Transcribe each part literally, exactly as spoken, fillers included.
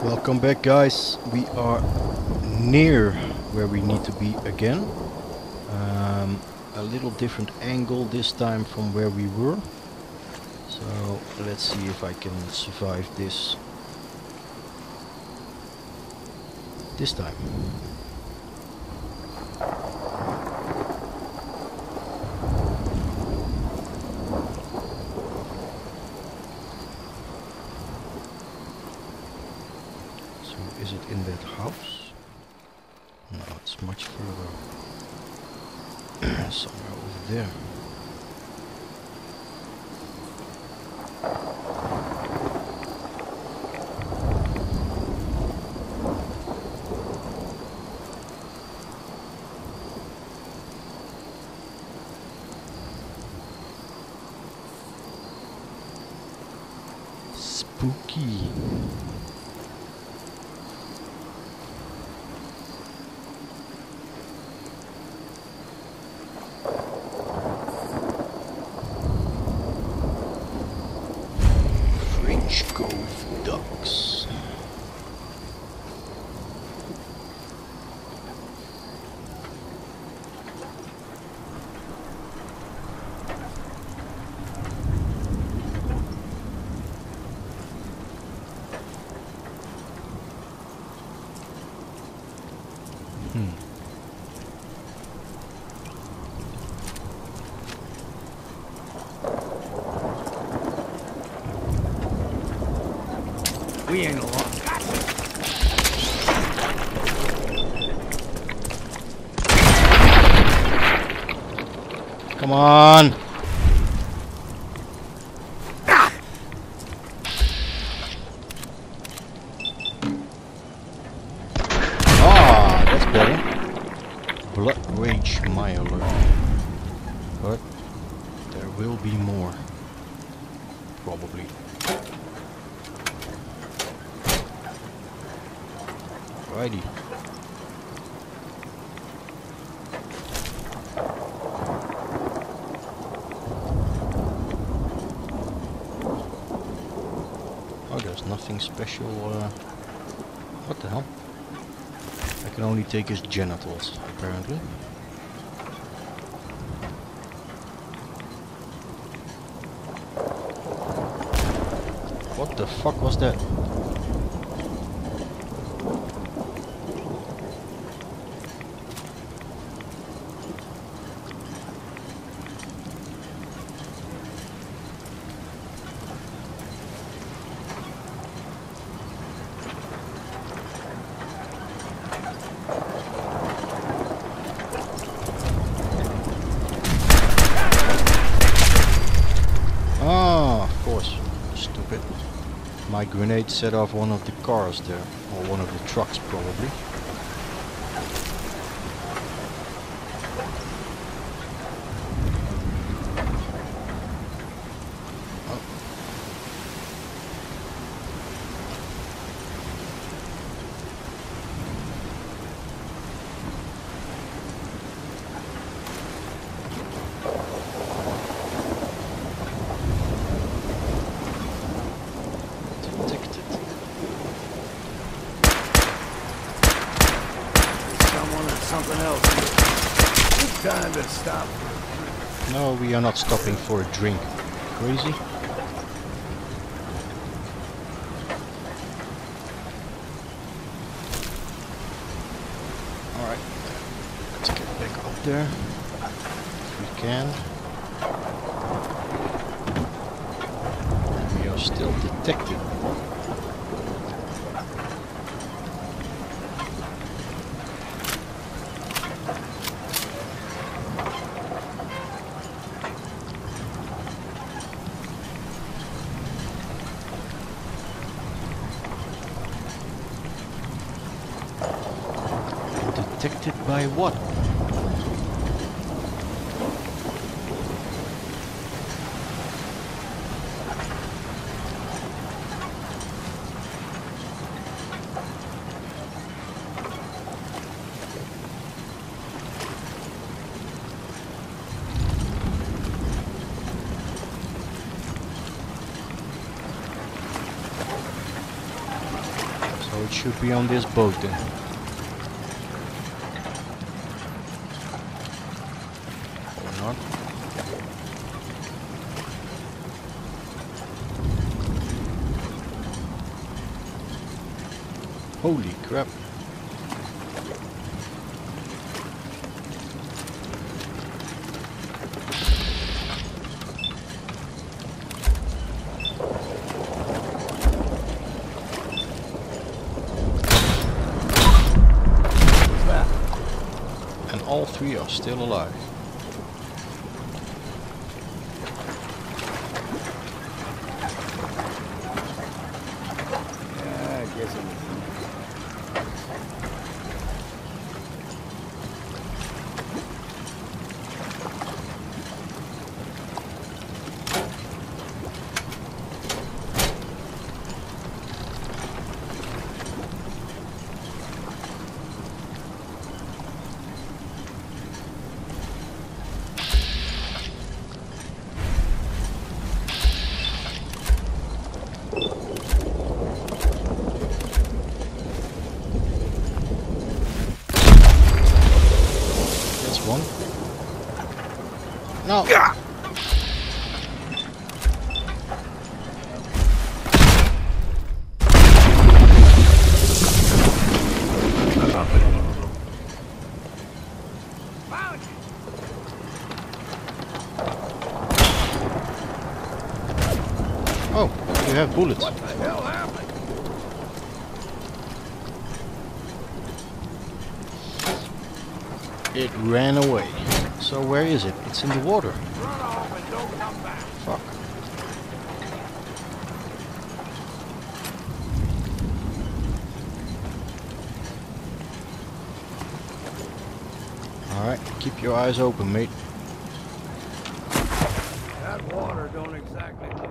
Welcome back, guys. We are near where we need to be again. Um, a little different angle this time from where we were. So let's see if I can survive this this time. Is it in that house? No, it's much further. Somewhere over there. Spooky. Cove Ducks. Hmm. We ain't alone. Come on. Ah, that's better. Blood Rage Miler. But there will be more. Probably. Righty. Oh, there's nothing special. Uh, what the hell? I can only take his genitals, apparently. What the fuck was that? My grenade set off one of the cars there, or one of the trucks probably. Something else. It's time to stop. No, we are not stopping for a drink. Crazy? Alright. Let's get back up there. If we can. We are still detected. Detected by what? So it should be on this boat then. Or not. Holy crap. All three are still alive. Yeah, I guess it was. One. No. Yeah. Oh, you have bullets. What the hell happened? It ran away. So where is it? It's in the water. Run off and don't come back. Fuck. Alright, keep your eyes open, mate. That water don't exactly look.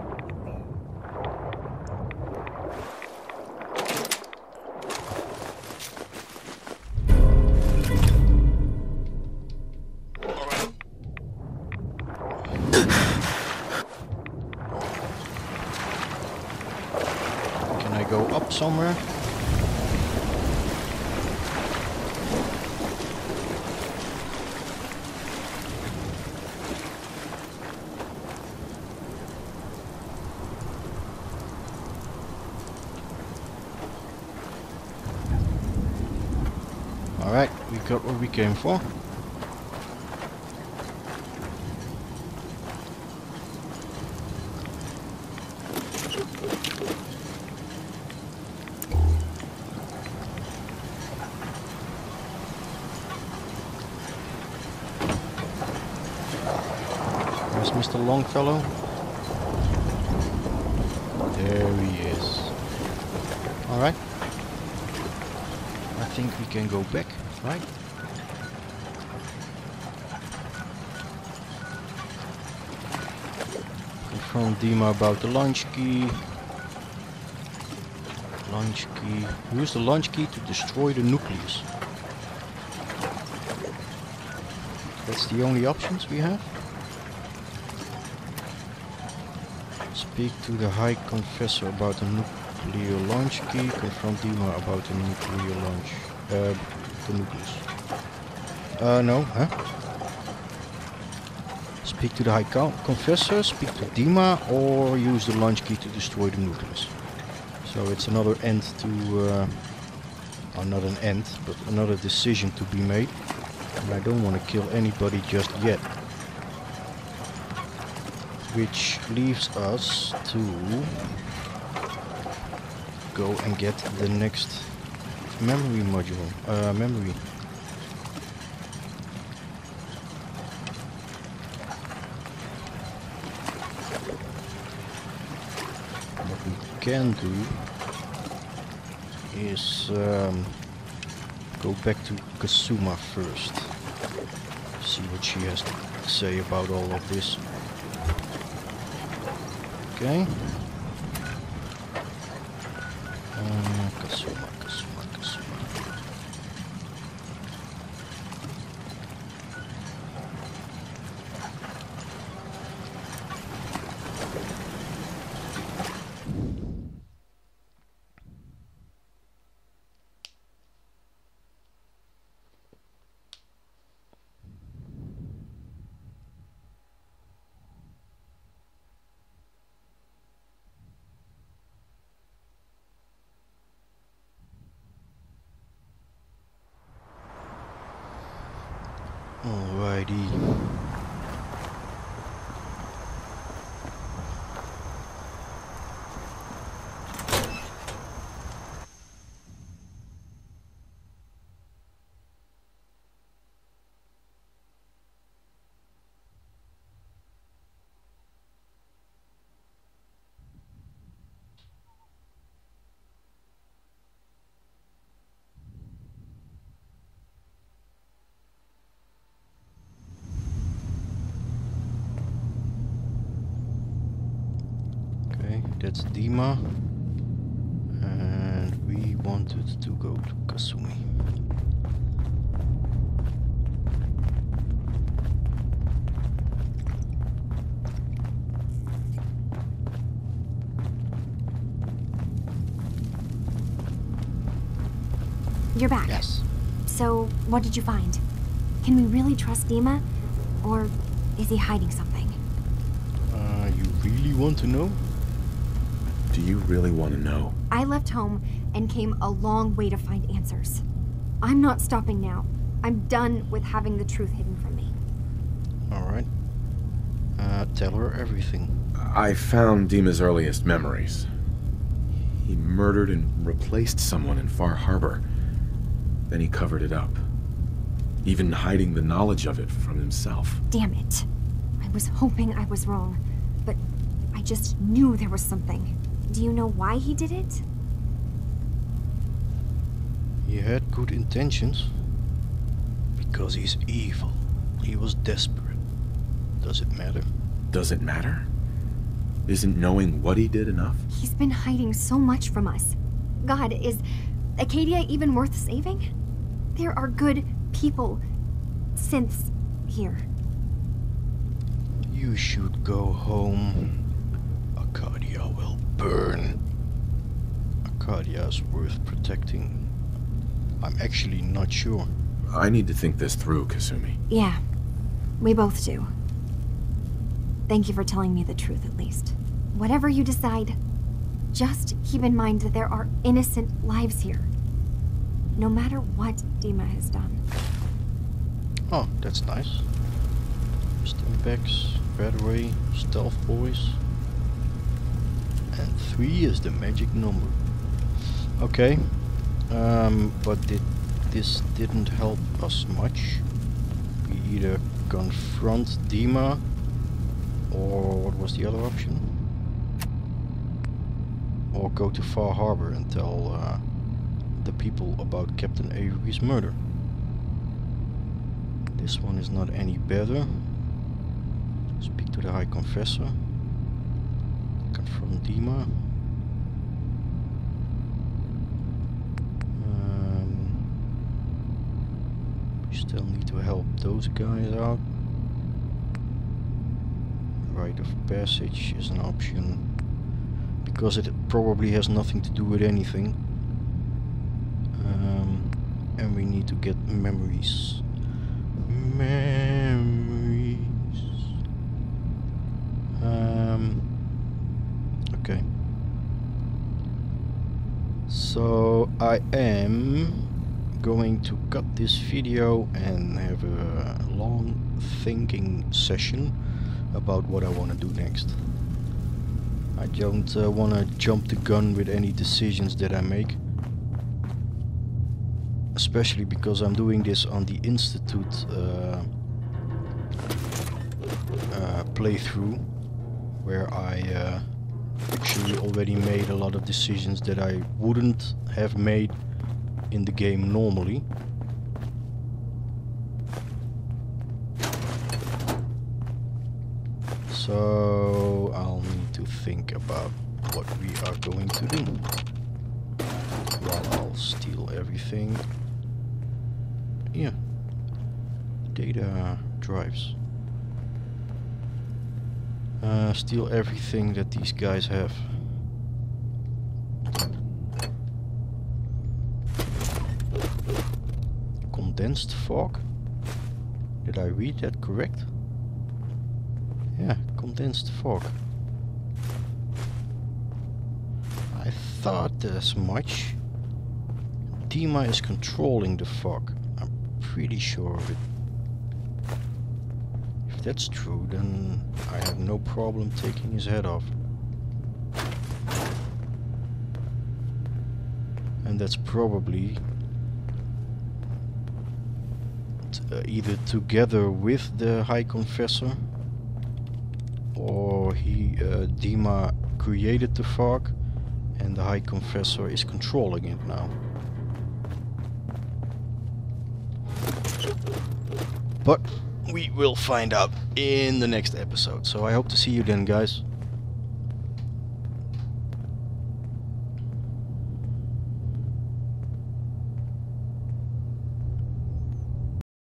Can I go up somewhere? Alright, we got what we came for. Where's Mister Longfellow? There he is. Alright. I think we can go back, right? Confront Dima about the launch key. Launch key. Use the launch key to destroy the nucleus. That's the only options we have. Speak to the High Confessor about the nuclear launch key. Confront Dima about the nuclear launch. Uh, the nucleus. Uh, no, huh? Speak to the High Con Confessor, speak to Dima, or use the launch key to destroy the nucleus. So it's another end to... Uh, or not an end, but another decision to be made. And I don't want to kill anybody just yet. Which leaves us to go and get the next memory module, uh, memory. What we can do is um, go back to Kasuma first. See what she has to say about all of this. Okay. Uh, Kasuma, Kasuma, Kasuma. Alrighty. That's Dima, and we wanted to go to Kasumi. You're back. Yes. So, what did you find? Can we really trust Dima? Or is he hiding something? Uh, you really want to know? Do you really want to know? I left home and came a long way to find answers. I'm not stopping now. I'm done with having the truth hidden from me. Alright. Uh, tell her everything. I found Dima's earliest memories. He murdered and replaced someone in Far Harbor. Then he covered it up, even hiding the knowledge of it from himself. Damn it. I was hoping I was wrong, but I just knew there was something. Do you know why he did it? He had good intentions. Because he's evil. He was desperate. Does it matter? Does it matter? Isn't knowing what he did enough? He's been hiding so much from us. God, is Acadia even worth saving? There are good people, synths, here. You should go home. Arcadia will burn. Arcadia is worth protecting. I'm actually not sure. I need to think this through, Kasumi. Yeah, we both do. Thank you for telling me the truth, at least. Whatever you decide, just keep in mind that there are innocent lives here. No matter what Dima has done. Oh, that's nice. Stimpaks, Battery, Stealth Boys. And three is the magic number. Okay. Um, but did, this didn't help us much. We either confront Dima, or what was the other option? Or go to Far Harbor and tell uh, the people about Captain Avery's murder. This one is not any better. Speak to the High Confessor. Confront Dima. Um, we still need to help those guys out. Rite of Passage is an option. Because it probably has nothing to do with anything. Um, and we need to get memories. Memories. Um, okay. So I am going to cut this video and have a long thinking session about what I want to do next. I don't uh, want to jump the gun with any decisions that I make. Especially because I'm doing this on the Institute uh, uh, playthrough, where I uh, actually already made a lot of decisions that I wouldn't have made in the game normally. So I'll need to think about what we are going to do. While I'll steal everything. Yeah. Data drives. Uh, steal everything that these guys have. Condensed fog? Did I read that correct? Yeah, condensed fog. I thought as much. Dima is controlling the fog. I'm pretty sure of it. that's true, then I have no problem taking his head off. And that's probably t uh, either together with the High Confessor, or he, uh, Dima created the fog and the High Confessor is controlling it now. But we will find out in the next episode, so I hope to see you then, guys.